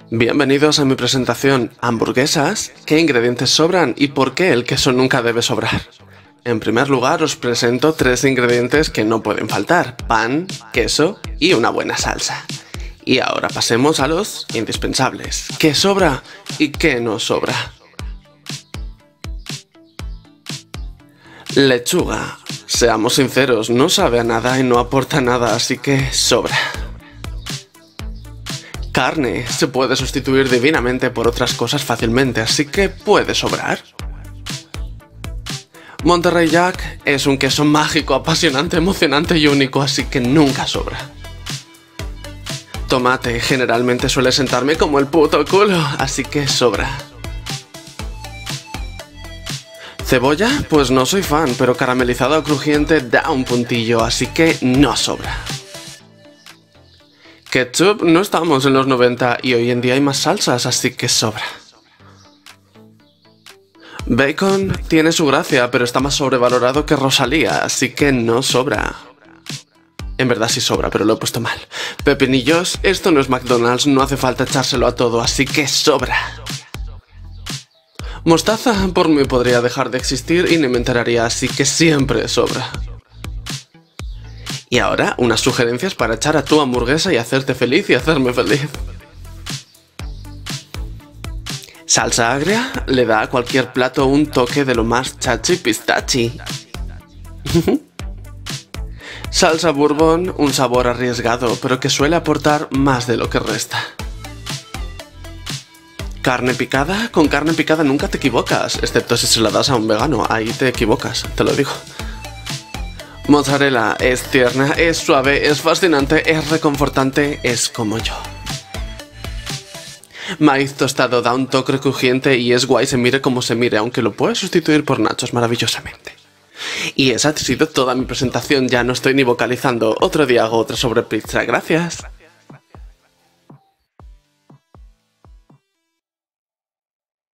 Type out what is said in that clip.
Bienvenidos a mi presentación hamburguesas, qué ingredientes sobran y por qué el queso nunca debe sobrar. En primer lugar os presento 3 ingredientes que no pueden faltar: pan, queso y una buena salsa. Y ahora pasemos a los indispensables. ¿Qué sobra y qué no sobra? Lechuga. Seamos sinceros, no sabe a nada y no aporta nada, así que sobra. Carne se puede sustituir divinamente por otras cosas fácilmente, así que puede sobrar. Monterrey Jack es un queso mágico, apasionante, emocionante y único, así que nunca sobra. Tomate generalmente suele sentarme como el puto culo, así que sobra. Cebolla, pues no soy fan, pero caramelizado o crujiente da un puntillo, así que no sobra. Ketchup, no estamos en los 90 y hoy en día hay más salsas, así que sobra. Bacon tiene su gracia, pero está más sobrevalorado que Rosalía, así que no sobra. En verdad sí sobra, pero lo he puesto mal. Pepinillos, esto no es McDonald's, no hace falta echárselo a todo, así que sobra. Mostaza, por mí podría dejar de existir y ni me enteraría, así que siempre sobra. Y ahora, unas sugerencias para echar a tu hamburguesa y hacerte feliz y hacerme feliz. Salsa agria le da a cualquier plato un toque de lo más chachi pistachi. Salsa bourbon, un sabor arriesgado, pero que suele aportar más de lo que resta. Carne picada, con carne picada nunca te equivocas, excepto si se la das a un vegano, ahí te equivocas, te lo digo. Mozzarella es tierna, es suave, es fascinante, es reconfortante, es como yo. Maíz tostado da un toque crujiente y es guay se mire como se mire, aunque lo puedes sustituir por nachos maravillosamente. Y esa ha sido toda mi presentación, ya no estoy ni vocalizando, otro día hago otra sobre pizza, gracias.